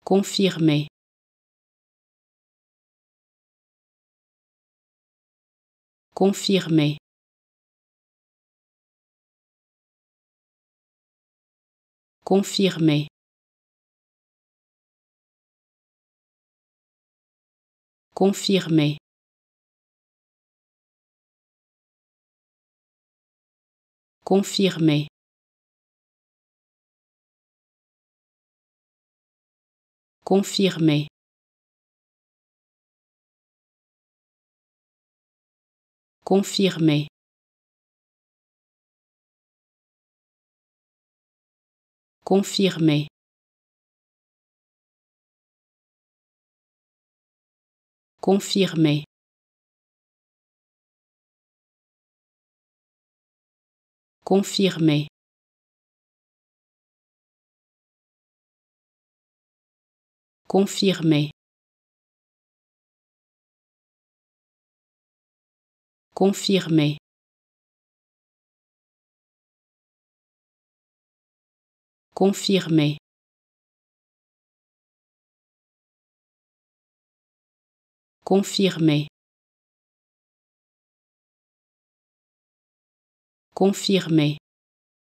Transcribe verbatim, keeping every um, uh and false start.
Confirmer. Confirmer. Confirmer. Confirmer. Confirmer. Confirmer. Confirmer. Confirmer. Confirmer. Confirmer. Confirmer. Confirmer. Confirmer. Confirmer. Confirmer.